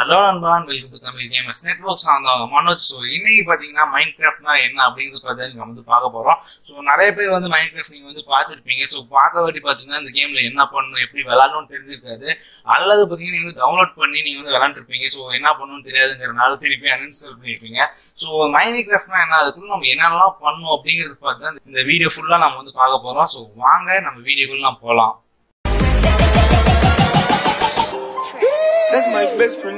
Hello நண்பன், welcome to Tamil gamers networks. நான் Manoj. So இன்னைக்கு பார்த்தீங்கன்னா மைண்ட் கிராஃப்ட்னா என்ன அப்படிங்கிறது பார்த்து நீங்கள் வந்து பார்க்க போகிறோம். ஸோ நிறைய பேர் வந்து மைண்ட் கிராஃப்ட் நீங்கள் வந்து பார்த்துருப்பீங்க. ஸோ பார்த்த வாட்டி பார்த்தீங்கன்னா இந்த கேமில் என்ன பண்ணணும், எப்படி விளாடணும்னு தெரிஞ்சிருக்காது. அல்லது பார்த்தீங்கன்னா நீங்கள் வந்து டவுன்லோட் பண்ணி நீங்கள் வந்து விளாண்டுருப்பீங்க. ஸோ என்ன பண்ணணும்னு தெரியாதுங்கிறனால திருப்பி அன்இன்ஸ்டால் பண்ணியிருப்பீங்க. ஸோ மைண்ட் கிராஃப்ட்னா என்ன, அதுக்குள்ள நம்ம என்னென்னலாம் பண்ணணும் அப்படிங்கிறது பார்த்து தான் இந்த வீடியோ ஃபுல்லாக நம்ம வந்து பார்க்க போகிறோம். ஸோ வாங்க நம்ம வீடியோக்குள்ள நம்ம போகலாம். That's my best friend.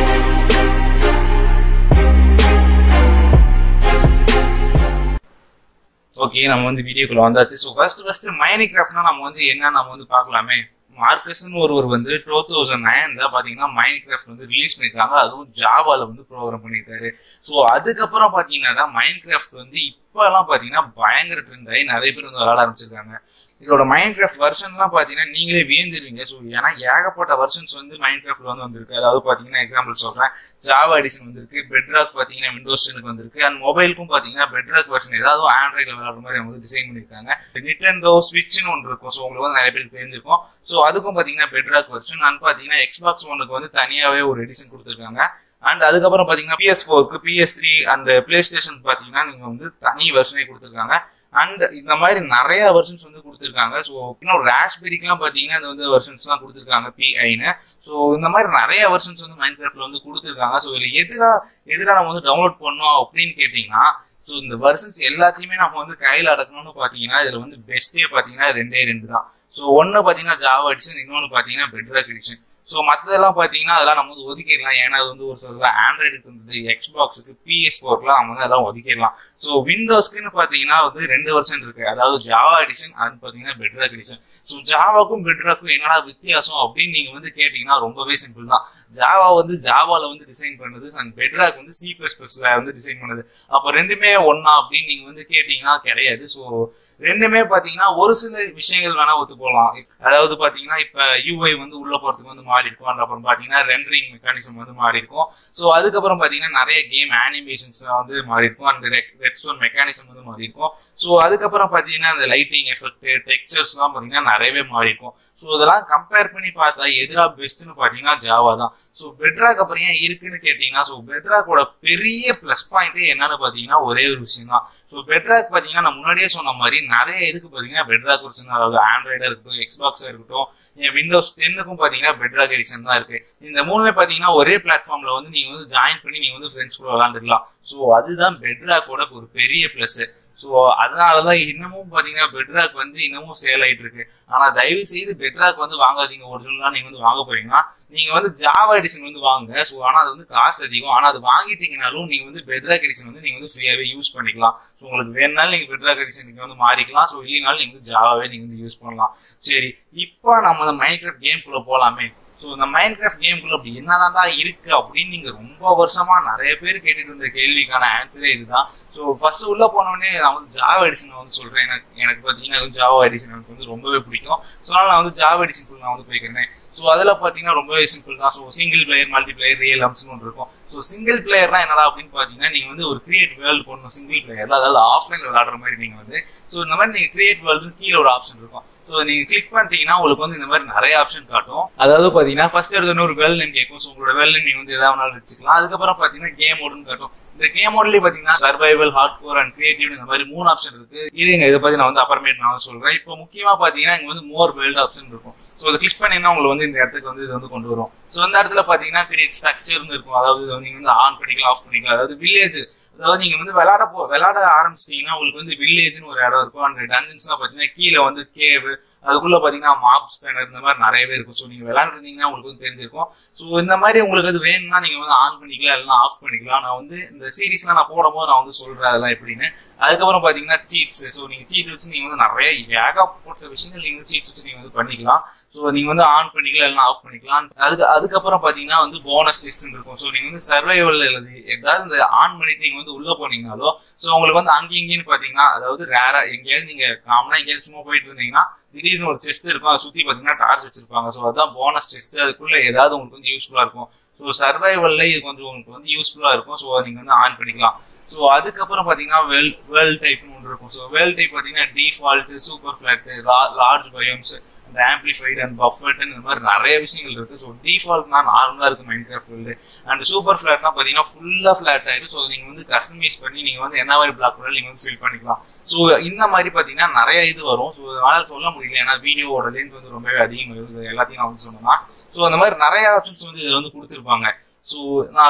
Okay, நம்ம வந்து வீடியோக்குள்ள வந்தாச்சு. ஸோ ஃபர்ஸ்ட் மைனிங் கிராஃப்ட்னா நம்ம வந்து என்ன நம்ம வந்து பார்க்கலாமே. மார்க்கஸ்ன்னு ஒருவர் வந்து 2009 பாத்தீங்கன்னா மைண்ட் கிராஃப்ட் வந்து ரிலீஸ் பண்ணிருக்காங்க. அதுவும் ஜாவால வந்து ப்ரோக்ராம் பண்ணியிருக்காரு. ஸோ அதுக்கப்புறம் பாத்தீங்கன்னா மைண்ட் கிராஃப்ட் வந்து இப்பெல்லாம் பாத்தீங்கன்னா பயங்கர ட்ரெண்ட் ஆகி நிறைய பேர் வந்து விளையாட ஆரம்பிச்சிருக்காங்க. இதோட மைண்ட் கிராஃப்ட் வெர்ஷன்லாம் பாத்தீங்கன்னா நீங்களே வியந்துருவீங்க. ஸோ ஏன்னா ஏகப்பட்ட வெர்ஷன்ஸ் வந்து மைண்ட் கிராஃப்ட்ல வந்து வந்திருக்கு. அதாவது பாத்தீங்கன்னா எக்ஸாம்பிள் சொல்றேன், ஜாவா எடிஷன் வந்திருக்கு, பெட்ராக் பாத்தீங்கன்னா விண்டோஸ் 10க்கு வந்திருக்கு. அண்ட் மொபைலுக்கும் பாத்தீங்கன்னா பெட்ராக் வெர்ஷன் ஏதாவது ஆண்ட்ராய்ட்ல விளையாடுற மாதிரி அவங்க டிசைன் பண்ணிருக்காங்க. நிண்டெண்டோ ஸ்விட்ச்னு ஒன்று இருக்கும். ஸோ உங்களுக்கு வந்து நிறைய பேருக்கு தெரிஞ்சிருக்கும். ஸோ அதுக்கும் பாத்தீங்கன்னா பெட்ராக் வெர்ஷன். அண்ட் பாத்தீங்கன்னா எக்ஸ்பாக்ஸ் ஒனுக்கு வந்து தனியாவே ஒரு எடிஷன் கொடுத்துருக்காங்க. அண்ட் அதுக்கப்புறம் பாத்தீங்கன்னா PS4க்கு, PS3 அந்த பிளே ஸ்டேஷன் பாத்தீங்கன்னா நீங்க வந்து தனி வெர்ஷனே கொடுத்துருக்காங்க. அண்ட் இந்த மாதிரி நிறைய வெர்ஷன்ஸ் வந்து கொடுத்துருக்காங்க. ஸோ இன்னும் ராஸ்பெரிக்கெல்லாம் பார்த்தீங்கன்னா இது வந்து வெர்ஷன்ஸ்லாம் கொடுத்துருக்காங்க PIன்னு. ஸோ இந்த மாதிரி நிறைய வெர்ஷன்ஸ் வந்து மைண்ட் கிராஃப்ட்ல வந்து கொடுத்துருக்காங்க. ஸோ இதில் எதிராக நம்ம வந்து டவுன்லோட் பண்ணோம் அப்படின்னு கேட்டிங்கன்னா, ஸோ இந்த வெர்ஷன்ஸ் எல்லாத்தையுமே நம்ம வந்து கையில் அடக்கணும்னு பார்த்தீங்கன்னா இதில் வந்து பெஸ்ட்டே பார்த்தீங்கன்னா ரெண்டு தான். ஸோ ஒன்று பார்த்தீங்கன்னா ஜாவா எடிஷன், இன்னொன்று பார்த்தீங்கன்னா பெட்ராக் எடிஷன். ஸோ மற்றதெல்லாம் பார்த்தீங்கன்னா அதெல்லாம் நம்ம வந்து ஒதுக்கிடலாம். ஏன்னா அது வந்து ஒரு சில ஆண்ட்ராய்டுக்கு வந்து எக்ஸ்பாக்ஸுக்கு PS4க்குலாம் நம்ம வந்து அதெல்லாம் ஒதுக்கிடலாம். ஸோ விண்டோஸ்க்குன்னு பார்த்தீங்கன்னா வந்து 2 வெர்ஷன் இருக்கு. அதாவது ஜாவா எடிஷன் அது பார்த்தீங்கன்னா பெட்ராக் எடிஷன். ஸோ ஜாவாக்கும் பெட்ராக்கும் என்னடா வித்தியாசம் அப்படின்னு நீங்க வந்து கேட்டீங்கன்னா ரொம்பவே சிம்பிள் தான். ஜாவா வந்து ஜாவால வந்து டிசைன் பண்ணது, அண்ட் பெட்ராக் வந்து C++ல வந்து டிசைன் பண்ணது. அப்போ ரெண்டுமே ஒன்னா அப்படின்னு நீங்க வந்து கேட்டீங்கன்னா கிடையாது. ஸோ ரெண்டுமே பாத்தீங்கன்னா ஒரு சில விஷயங்கள் வேணா ஒத்து போகலாம். அதாவது பாத்தீங்கன்னா இப்ப UI வந்து உள்ள போறதுக்கு வந்து மாறி இருக்கும். அப்புறம் பாத்தீங்கன்னா ரெண்டரிங் மெக்கானிசம் வந்து மாறி இருக்கும். ஸோ அதுக்கப்புறம் பாத்தீங்கன்னா நிறைய கேம் அனிமேஷன்ஸ் வந்து மாறி இருக்கும். அந்த ரெட்ஸ்டோன் மெக்கானிசம் வந்து மாறி இருக்கும். ஸோ அதுக்கப்புறம் பாத்தீங்கன்னா அந்த லைட்டிங் எஃபெக்ட், டெக்ஸ்சர்ஸ் எல்லாம் பாத்தீங்கன்னா நிறையவே மாறி இருக்கும். ஸோ இதெல்லாம் கம்பேர் பண்ணி பார்த்தா எதிரா பெஸ்ட்னு பாத்தீங்கன்னா ஜாவா தான். ஸோ பெட்ராக் அப்புறம் ஏன் இருக்குன்னு கேட்டீங்கன்னா, ஸோ பெட்ராக்கோட பெரிய பிளஸ் பாயிண்டே என்னன்னு பாத்தீங்கன்னா ஒரே ஒரு விஷயம் தான். ஸோ பெட்ராக் பாத்தீங்கன்னா நான் முன்னாடியே சொன்ன மாதிரி நிறைய இதுக்கு பாத்தீங்கன்னா பெட்ராக் வெர்ஷன், அதாவது ஆண்ட்ராய்டா இருக்கட்டும், எக்ஸ்பாக்ஸா இருக்கட்டும், விண்டோஸ் 10க்கும் பாத்தீங்கன்னா பெட்ராக் எடிஷன் தான் இருக்கு. இந்த மூணுமே பாத்தீங்கன்னா ஒரே பிளாட்ஃபார்ம்ல வந்து நீங்க வந்து ஜாயின் பண்ணி நீங்க வந்து ஃப்ரெண்ட்ஸ் கூட விளாண்டுக்கலாம். ஸோ அதுதான் பெட்ராக்கோட ஒரு பெரிய பிளஸ். ஸோ அதனாலதான் இன்னமும் பாத்தீங்கன்னா பெட்ராக் வந்து இன்னமும் சேல் ஆயிட்டு இருக்கு. ஆனா தயவு செய்து பெட்ராக் வந்து வாங்காதீங்க. ஒரிஜினலா நீங்க வந்து வாங்க போறீங்கன்னா நீங்க வந்து ஜாவா எடிஷன் வந்து வாங்க. ஸோ ஆனா அது வந்து காசு அதிகம். ஆனா அது வாங்கிட்டீங்கனாலும் நீங்க வந்து பெட்ராக் எடிஷன் வந்து நீங்க வந்து ஃப்ரீயாவே யூஸ் பண்ணிக்கலாம். ஸோ உங்களுக்கு வேணுனாலும் நீங்க பெட்ராக் எடிஷன் நீங்க வந்து மாறிக்கலாம். ஸோ இல்லைனாலும் நீங்க வந்து ஜாவாவே நீங்க வந்து யூஸ் பண்ணலாம். சரி, இப்போ நம்ம அந்த மைண்ட் கிராஃப்ட் கேம்குள்ள போலாமே. ஸோ இந்த மைண்ட் கிராஃப்ட் கேம்குள்ள அப்படி என்னதான்டா இருக்கு அப்படின்னு நீங்க ரொம்ப வருஷமா நிறைய பேர் கேட்டுட்டு இருந்த கேள்விக்கான ஆன்சரே இதுதான். ஸோ ஃபர்ஸ்ட் உள்ள போனோடனே நான் வந்து ஜாவா எடிஷன் வந்து சொல்றேன். எனக்கு பார்த்தீங்கன்னா ஜாவா எடிஷன் எனக்கு வந்து ரொம்பவே பிடிக்கும். ஸோ அதனால நான் வந்து ஜாவா எடிஷன் நான் வந்து போய்க்கிறேன். ஸோ அதில் பார்த்தீங்கன்னா ரொம்பவே சிம்பிள் தான். So single player, multi player, ரியல் அம்ஸ்னு ஒன்று இருக்கும். ஸோ சிங்கிள் பிளேயர்னா என்னடா அப்படின்னு பார்த்தீங்கன்னா நீங்க வந்து ஒரு கிரியேட் வேர்ல்டு போடணும் சிங்கிள் பிளேயர்ல, அதாவது ஆஃப்லைன்ல விளையாடுற மாதிரி நீங்க வந்து. ஸோ இந்த மாதிரி நீங்க கிரியேட் வேர்ல்டு கீழே ஒரு ஆப்ஷன் இருக்கும். ஸோ நீங்க கிளிக் பண்ணிட்டீங்கன்னா உங்களுக்கு வந்து இந்த மாதிரி நிறைய ஆப்ஷன் காட்டும். அதாவது பாத்தீங்கன்னா ஃபர்ஸ்ட் எடுத்த ஒரு வேர்ல்ட் நேம் கேட்கும். ஸோ உங்களோட வேர்ல்ட் நேம் நீங்க வந்து எதாவது வச்சுக்கலாம். அதுக்கப்புறம் பாத்தீங்கன்னா கேம் மோடுன்னு காட்டும். இந்த கேம் மோட்லயே பாத்தீங்கன்னா survival, hard core and creative இந்த மாதிரி 3 ஆப்ஷன் இருக்கு. இருங்க, இதை பத்தி நான் வந்து அப்புறமேட் நான் சொல்றேன். இப்போ முக்கியமா பாத்தீங்கன்னா இங்க வந்து மோர் வேர்ல்ட் ஆப்ஷன் இருக்கும். ஸோ அதை கிளிக் பண்ணீங்கன்னா உங்களுக்கு வந்து இந்த இடத்துக்கு வந்து இது வந்து கொண்டு வரும். ஸோ இந்த இடத்துல பாத்தீங்கன்னா கிரியேட் ஸ்ட்ரக்சர்னு இருக்கும். அதாவது நீங்க வந்து ஆன் பண்ணிக்கலாம், ஆஃப் பண்ணிக்கலாம். அதாவது வில்லேஜ், அதாவது நீங்க வந்து விளையாட ஆரம்பிச்சிட்டீங்கன்னா உங்களுக்கு வந்து வில்லேஜ்னு ஒரு இடம் இருக்கும். அந்த டஞ்சன்ஸ்லாம் பாத்தீங்கன்னா கீழே வந்து கேவ், அதுக்குள்ள பாத்தீங்கன்னா மாப் ஸ்பேனர் இந்த மாதிரி நிறையவே இருக்கும். ஸோ நீங்க விளையாண்டுருந்தீங்கன்னா உங்களுக்கு வந்து தெரிஞ்சிருக்கும். ஸோ இந்த மாதிரி உங்களுக்கு அது வேணும்னா நீங்க வந்து ஆன் பண்ணிக்கலாம், இல்லைன்னா ஆஃப் பண்ணிக்கலாம். நான் வந்து இந்த சீரீஸ்லாம் நான் போடும்போது நான் வந்து சொல்றேன் அதெல்லாம் எப்படின்னு. அதுக்கப்புறம் பாத்தீங்கன்னா சீட்ஸ். ஸோ நீங்க சீட் வச்சு நீங்க வந்து நிறைய ஏகப்பட்ட விஷயங்கள் நீங்க சீட்ஸ் வச்சு நீங்க வந்து பண்ணிக்கலாம். ஸோ நீங்க வந்து ஆன் பண்ணிக்கலாம், இல்லைன்னா ஆஃப் பண்ணிக்கலாம். அதுக்கப்புறம் பாத்தீங்கன்னா வந்து போனஸ் டெஸ்ட் இருக்கும். ஸோ நீங்க வந்து சர்வைவல் ஏதாவது இந்த ஆன் பண்ணிட்டு நீங்க வந்து உள்ள போனீங்கனாலோ, ஸோ உங்களுக்கு வந்து அங்கே இங்கேன்னு பாத்தீங்கன்னா, அதாவது ரேரா எங்கேயாவது நீங்க காமனா எங்கேயாவது சும்மா போயிட்டு இருந்தீங்கன்னா திடீர்னு ஒரு செஸ்ட் இருக்கும். அதை சுத்தி பாத்தீங்கன்னா டார்ச் வச்சிருப்பாங்க. ஸோ அதுதான் போனஸ் டெஸ்ட். அதுக்குள்ள ஏதாவது உங்களுக்கு வந்து யூஸ்ஃபுல்லா இருக்கும். ஸோ சர்வைவல்ல இது கொஞ்சம் உங்களுக்கு வந்து யூஸ்ஃபுல்லா இருக்கும். ஸோ நீங்க வந்து ஆன் பண்ணிக்கலாம். ஸோ அதுக்கப்புறம் பாத்தீங்கன்னா வேர்ல்ட் டைப்னு ஒன்று இருக்கும். ஸோ வேர்ல்ட் டைப் பாத்தீங்கன்னா default, super flat, large biomes, அந்த ஆம்பிளிஃபைட் அண்ட் பஃபெட் இந்த மாதிரி நிறைய விஷயங்கள் இருக்கு. ஸோ டிஃபால்ட்னா நார்மலா இருக்கு Minecraft world. And super ஃபிளாட்னா பாத்தீங்கன்னா ஃபுல்லா ஃபிளாட் ஆயிடும். ஸோ நீங்க வந்து கஸ்டமைஸ் பண்ணி நீங்க வந்து என்ன மாதிரி பிளாக் வேணாலும் நீங்க வந்து ஃபில் பண்ணிக்கலாம். ஸோ இந்த மாதிரி பாத்தீங்கன்னா நிறைய இது வரும். ஸோ அதனால சொல்ல முடியல, ஏன்னா வீடியோவோட லென்த் வந்து ரொம்பவே அதிகம் இருக்குது எல்லாத்தையும் நான் வந்து சொன்னேன்னா. ஸோ அந்த மாதிரி நிறைய ஆப்ஷன்ஸ் வந்து இதுல வந்து கொடுத்துருப்பாங்க. ஸோ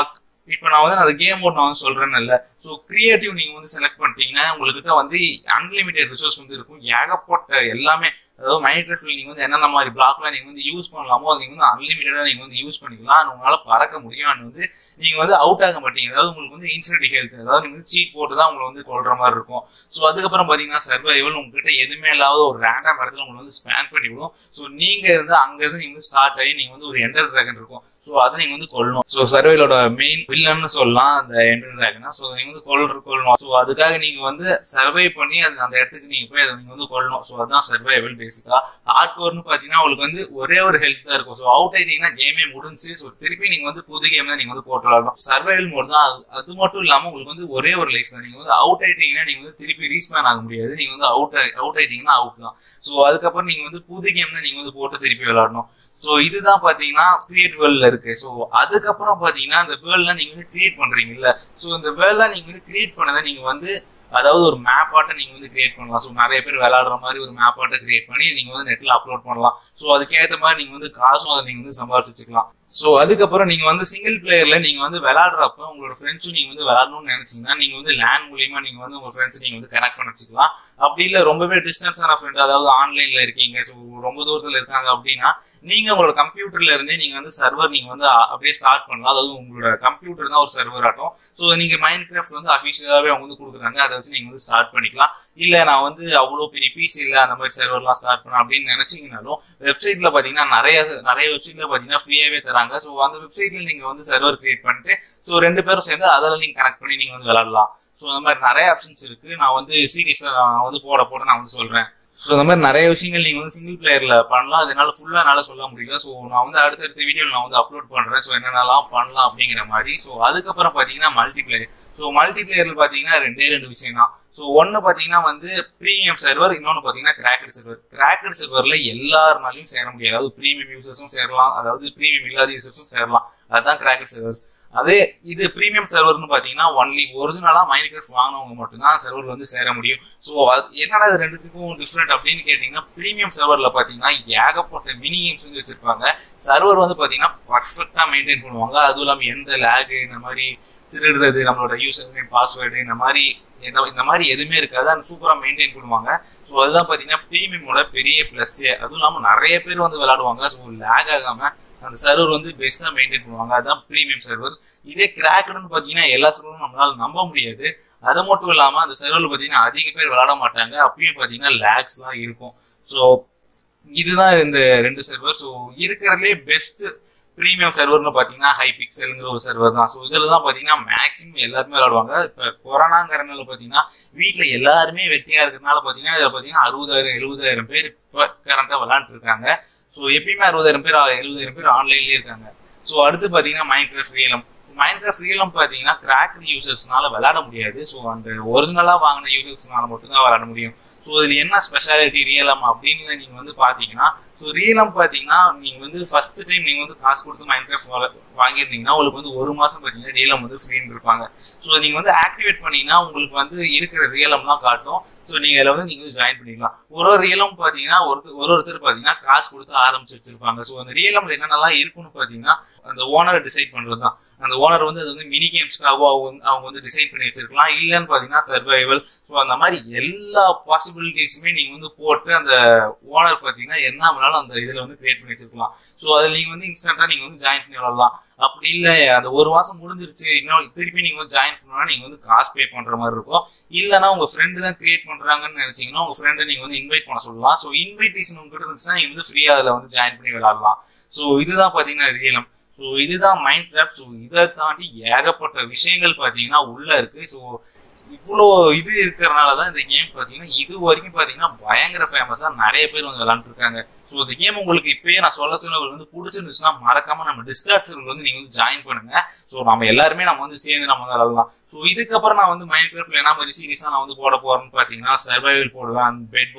இப்போ நான் வந்து அந்த கேம் மோட் நான் வந்து சொல்றேன்னு இல்லை. ஸோ கிரியேட்டிவ் நீங்க வந்து செலக்ட் பண்ணிட்டீங்கன்னா உங்ககிட்ட வந்து அன்லிமிட்டெட் ரிசோர்ஸ் வந்து இருக்கும். ஏகப்பட்ட எல்லாமே, அதாவது மைண்ட் கிராஃப்ட்ல நீங்க வந்து என்னென்ன மாதிரி பிளாக்லாம் நீங்க வந்து யூஸ் பண்ணலாமோ அது நீங்க வந்து அன்லிமிட்டடா நீங்க வந்து யூஸ் பண்ணிக்கலாம். உங்களால பறக்க முடியும். அண்ட் வந்து நீங்க வந்து அவுட் ஆக மாட்டீங்க. அதாவது உங்களுக்கு வந்து இன்ஃபினிட்டி ஹெல்த், அதாவது நீங்க வந்து சீட் போட்டு தான் உங்களை வந்து கொள்ற மாதிரி இருக்கும். ஸோ அதுக்கப்புறம் பாத்தீங்கன்னா சர்வைவல் உங்ககிட்ட எதுவுமே இல்லாத ஒரு ரேண்டம் இடத்துல உங்களை வந்து ஸ்பேன் பண்ணி விடும். ஸோ நீங்க இருந்து அங்க இருந்து நீங்க வந்து ஸ்டார்ட் ஆகி நீங்க வந்து ஒரு எண்டர் டிராகன் இருக்கும். ஸோ அதை நீங்க வந்து கொள்ளணும். ஸோ சர்வைவலோட மெயின் வில்லன்னு சொல்லலாம் அந்த எண்டர் டிராகனா. ஸோ நீங்க வந்து கொள்ளணும். ஸோ அதுக்காக நீங்க வந்து சர்வை பண்ணி அந்த இடத்துக்கு நீங்க போய் அதை நீங்க வந்து கொள்ளணும். ஸோ அதுதான் சர்வைவல் பேசிக்கா. ஹார்ட்கோர்னு பாத்தீங்கன்னா உங்களுக்கு வந்து ஒரே ஒரு ஹெல்த் தான் இருக்கும். ஸோ அவுட் ஆயிட்டீங்கன்னா கேமே முடிஞ்சு. ஸோ திருப்பி நீங்க வந்து புது கேம் தான் நீங்க வந்து போட்டு விளாடணும். சர்வைவல் மோட் தான். அது மட்டும் இல்லாம உங்களுக்கு வந்து ஒரே ஒரு லைஃப் தான். நீங்க வந்து அவுட் ஆயிட்டீங்கன்னா நீங்க வந்து திருப்பி ரீஸ்பேன் ஆக முடியாது. நீங்க வந்து அவுட் ஆயிட்டீங்கன்னா அவுட் தான். ஸோ அதுக்கப்புறம் நீங்க வந்து புது கேம் தான் நீங்க வந்து போட்டு திருப்பி விளாடணும். ஸோ இதுதான் பாத்தீங்கன்னா கிரியேட் வேர்ல்ட்ல இருக்கு. ஸோ அதுக்கப்புறம் பாத்தீங்கன்னா இந்த வேர்ல்ட்லாம் நீங்க வந்து கிரியேட் பண்றீங்கல்ல. ஸோ இந்த வேர்ல்ட்லாம் நீங்க வந்து கிரியேட் பண்ணதை நீங்க வந்து அதாவது ஒரு மேப் ஆட்டை நீங்க வந்து கிரியேட் பண்ணலாம். ஸோ நிறைய பேர் விளையாடுற மாதிரி ஒரு மேப் ஆட்டை கிரியேட் பண்ணி நீங்க வந்து நெட்ல அப்லோட் பண்ணலாம். ஸோ அதுக்கேற்ற மாதிரி நீங்க வந்து காசும் அதை நீங்க வந்து சம்பாதிச்சு வச்சுக்கலாம். ஸோ அதுக்கப்புறம் நீங்க வந்து சிங்கிள் பிளேயர்ல நீங்க வந்து விளையாடுறப்ப உங்களோட ஃப்ரெண்ட்ஸும் நீங்க வந்து விளையாடணும்னு நினைச்சீங்கன்னா நீங்க வந்து லேண்ட் மூலியமா நீங்க வந்து உங்க ஃப்ரெண்ட்ஸ் நீங்க வந்து கனெக்ட் பண்ண வச்சுக்கலாம். அப்படி இல்லை ரொம்பவே டிஸ்டன்ஸான ஃப்ரெண்ட், அதாவது ஆன்லைன்ல இருக்கீங்க, ஸோ ரொம்ப தூரத்துல இருக்காங்க அப்படின்னா நீங்க உங்களோட கம்ப்யூட்டர்ல இருந்தே நீங்க வந்து சர்வர் நீங்க வந்து அப்படியே ஸ்டார்ட் பண்ணலாம். அதாவது உங்களோட கம்ப்யூட்டர் தான் ஒரு சர்வர் ஆட்டும். ஸோ நீங்க மைண்ட் கிராஃப்ட் வந்து அஃபிஷியலாவே அவங்க வந்து கொடுக்குறாங்க. அதை வச்சு நீங்க வந்து ஸ்டார்ட் பண்ணிக்கலாம். இல்ல நான் வந்து அவ்வளோ பெரிய பிசி இல்ல அந்த மாதிரி சர்வர்லாம் ஸ்டார்ட் பண்ண அப்படின்னு நினைச்சீங்கன்னாலும் வெப்சைட்ல பாத்தீங்கன்னா நிறைய வெப்சைட்ல பாத்தீங்கன்னா ஃப்ரீயாவே தராங்க. ஸோ அந்த வெப்சைட்ல நீங்க வந்து சர்வர் கிரியேட் பண்ணிட்டு ஸோ 2 பேரும் சேர்ந்து அதில் நீங்க கனெக்ட் பண்ணி நீங்க வந்து விளையாடலாம். ஸோ அந்த மாதிரி நிறைய ஆப்ஷன்ஸ் இருக்கு. நான் வந்து சீரியஸா நான் வந்து போட நான் வந்து சொல்றேன். ஸோ அந்த மாதிரி நிறைய விஷயங்கள் நீங்க வந்து சிங்கிள் பிளேயர்ல பண்ணலாம். அதனால ஃபுல்லா என்னால சொல்ல முடியல. ஸோ நான் வந்து அடுத்தடுத்த வீடியோல நான் வந்து அப்லோட் பண்றேன். ஸோ என்னென்னலாம் பண்ணலாம் அப்படிங்கிற மாதிரி. ஸோ அதுக்கப்புறம் பாத்தீங்கன்னா மல்டி பிளேயர். ஸோ மல்டி பிளேயர்ல பாத்தீங்கன்னா 2 விஷயம் தான். ஸோ ஒன்னு பாத்தீங்கன்னா வந்து பிரீமியம் சர்வர், இன்னொன்னு பாத்தீங்கன்னா கிராக்கட் சர்வர். கிராக்கட் சர்வர்ல எல்லாருனாலையும் சேர முடியாது. அதாவது பிரீமியம் யூசர்ஸும் சேரலாம், அதாவது பிரீமியம் இல்லாத யூசர்ஸும் சேரலாம். அதுதான் கிராக்கட் சர்வர்ஸ். அதே இது பிரீமியம் சர்வர்னு பாத்தீங்கன்னா ஒன்லி ஒரிஜினலா மைண்ட் கிராஃப்ட் வாங்கினவங்க மட்டும்தான் சர்வர் வந்து சேர முடியும். ஸோ என்னடா இது ரெண்டுத்துக்கும் டிஃப்ரெண்ட் அப்படின்னு கேட்டீங்கன்னா பிரீமியம் சர்வர்ல பாத்தீங்கன்னா ஏகப்பட்ட மினி கேம்ஸ் வந்து வச்சிருப்பாங்க. சர்வர் வந்து பாத்தீங்கன்னா பர்ஃபெக்டா மெயின்டைன் பண்ணுவாங்க. அதுவும் இல்லாம எந்த லேக் இந்த மாதிரி திருடுறது, நம்மளோட யூசர் நேம் பாஸ்வேர்டு இந்த மாதிரி எதுவுமே இருக்காது. அது சூப்பரா மெயின்டைன் பண்ணுவாங்க. ஸோ அதுதான் பாத்தீங்கன்னா பிரீமியமோட பெரிய பிளஸ். அதுவும் இல்லாம நிறைய பேர் வந்து விளையாடுவாங்க. ஸோ லேக் ஆகாம அந்த சர்வர் வந்து பெஸ்டா மெயின்டைன் பண்ணுவாங்க. அதுதான் பிரீமியம் சர்வர். இதே கிராக்டுன்னு பாத்தீங்கன்னா எல்லா சர்வரும் நம்மளால நம்ப முடியாது. அது மட்டும் இல்லாம அந்த சர்வர்ல பாத்தீங்கன்னா அதிக பேர் விளையாட மாட்டாங்க. அப்பயும் பாத்தீங்கன்னா லேக்ஸ் எல்லாம் இருக்கும். ஸோ இதுதான் இந்த 2 சர்வர். ஸோ இருக்கிறதுலே பெஸ்ட் பிரீமியம் சர்வர்னு பாத்தீங்கன்னா ஹை பிக்சல்ங்கிற ஒரு சர்வர் தான். ஸோ இதுல தான் பாத்தீங்கன்னா மேக்ஸிமம் எல்லாருமே விளையாடுவாங்க. இப்ப கொரோனாங்கிறதுனால பாத்தீங்கன்னா வீட்டுல எல்லாருமே வெட்டியா இருக்கிறதுனால பாத்தீங்கன்னா இதுல பாத்தீங்கன்னா 60,000-70,000 பேர் இப்ப கரண்டா விளையாண்டு இருக்காங்க. ஸோ எப்பயுமே 60,000 பேர் 70,000 பேர் ஆன்லைன்லயே இருக்காங்க. ஸோ அடுத்து பாத்தீங்கன்னா Minecraft realm. Minecraft realm பாத்தீங்கன்னா கிராக்ட் யூசர்ஸ்னால விளையாட முடியாது. ஸோ அந்த ஒரிஜினலா வாங்கின யூசர்ஸ்னால மட்டும்தான் விளையாட முடியும். ஸோ இதுல என்ன ஸ்பெஷாலிட்டி ரியலம் அப்படின்னு நீங்க வந்து பாத்தீங்கன்னா, ஸோ ரியலம் பாத்தீங்கன்னா நீங்க வந்து ஃபர்ஸ்ட் டைம் நீங்க வந்து காசு கொடுத்து மைண்ட் கிராஃப்ட் வாங்கியிருந்தீங்கன்னா உங்களுக்கு வந்து 1 மாசம் பாத்தீங்கன்னா ரியலம் வந்து ஃப்ரீன்னு இருப்பாங்க. ஸோ நீங்க வந்து ஆக்டிவேட் பண்ணீங்கன்னா உங்களுக்கு வந்து இருக்கிற ரியலம்லாம் காட்டும். ஸோ நீங்க இதுல வந்து நீங்க ஜாயின் பண்ணிக்கலாம். ஒரு ரியலம் பாத்தீங்கன்னா ஒருத்தர் பாத்தீங்கன்னா காசு கொடுத்து ஆரம்பிச்சு வச்சிருப்பாங்க. ஸோ அந்த ரியலம்ல என்னென்னலாம் இருக்குன்னு பாத்தீங்கன்னா அந்த ஓனர் டிசைட் பண்றதுதான். அந்த ஓனர் வந்து அது வந்து மினி கேம்ஸ்க்காக அவங்க வந்து டிசைட் பண்ணி வச்சிருக்கலாம். இல்லைன்னு பாத்தீங்கன்னா சர்வைவல். ஸோ அந்த மாதிரி எல்லா பாசிபிலிட்டிஸுமே நீங்க வந்து போட்டு அந்த ஓனர் பாத்தீங்கன்னா என்ன வேணாலும் அந்த இதுல வந்து கிரியேட் பண்ணி வச்சிருக்கலாம். ஸோ அதில் நீங்க வந்து இன்ஸ்டன்டா நீங்க வந்து ஜாயின் பண்ணி விடலாம். அப்படி இல்லை அந்த 1 மாசம் முடிஞ்சிருச்சு இன்னும் திருப்பி நீங்க வந்து ஜாயின் பண்ணா நீங்க வந்து காசு பே பண்ற மாதிரி இருக்கும். இல்லைன்னா உங்க ஃப்ரெண்டு தான் கிரியேட் பண்றாங்கன்னு நினைச்சீங்கன்னா உங்க ஃப்ரெண்டை நீங்க வந்து இன்வைட் பண்ண சொல்லலாம். ஸோ இன்வைடேஷன் உங்ககிட்ட இருந்துச்சுன்னா நீங்க வந்து ஃப்ரீயா அதுல வந்து ஜாயின் பண்ணி விளையாடலாம். ஸோ இதுதான் பாத்தீங்கன்னா ரியலம். ஸோ இதுதான் மைண்ட் கிராஃப்ட். ஸோ இதை தாண்டி ஏகப்பட்ட விஷயங்கள் பாத்தீங்கன்னா உள்ள இருக்கு. ஸோ இவ்வளோ இது இருக்கிறதுனாலதான் இந்த கேம் பாத்தீங்கன்னா இது வரைக்கும் பாத்தீங்கன்னா பயங்கர ஃபேமஸா நிறைய பேர் வந்து விளையாண்டு இருக்காங்க. ஸோ இந்த கேம் உங்களுக்கு இப்பயே நான் சொல்ல வந்து பிடிச்சிருந்துச்சுன்னா மறக்காம நம்ம டிஸ்கார்ட் சர்வர்ல வந்து நீங்க வந்து ஜாயின் பண்ணுங்க. ஸோ நம்ம எல்லாருமே நம்ம வந்து சேர்ந்து நம்ம வந்து விளையாடலாம். ஸோ இதுக்கப்புறம் நான் வந்து மைண்ட் கிராஃப்ட்ல என்ன மாதிரி சீரியஸா நான் வந்து போட போறேன்னு பாத்தீங்கன்னா சர்வைவல் போடுவேன், bed war,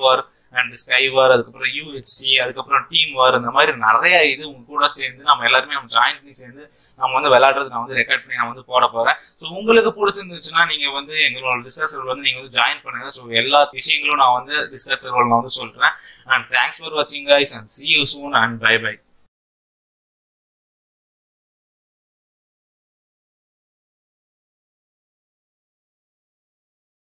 and sky war, அதுக்கப்புறம் யூஹெச்சி, அதுக்கப்புறம் டீம் வார், இந்த மாதிரி நிறைய இது உங்க கூட சேர்ந்து நம்ம எல்லாருமே நம்ம ஜாயின் பண்ணி சேர்ந்து நம்ம வந்து விளையாடுறது நான் வந்து ரெக்கார்ட் பண்ணி நான் வந்து போட போறேன். ஸோ உங்களுக்கு பிடிச்சிருந்துச்சுன்னா நீங்க வந்து எங்களோட டிஸ்கஸ் சர்வர் வந்து நீங்க வந்து ஜாயின் பண்ணுங்க. ஸோ எல்லா விஷயங்களும் நான் வந்து டிஸ்கஸ் சர்வர் நான் வந்து சொல்றேன். அண்ட் தேங்க்ஸ் ஃபார் வாட்சிங் guys and see you soon and bye bye.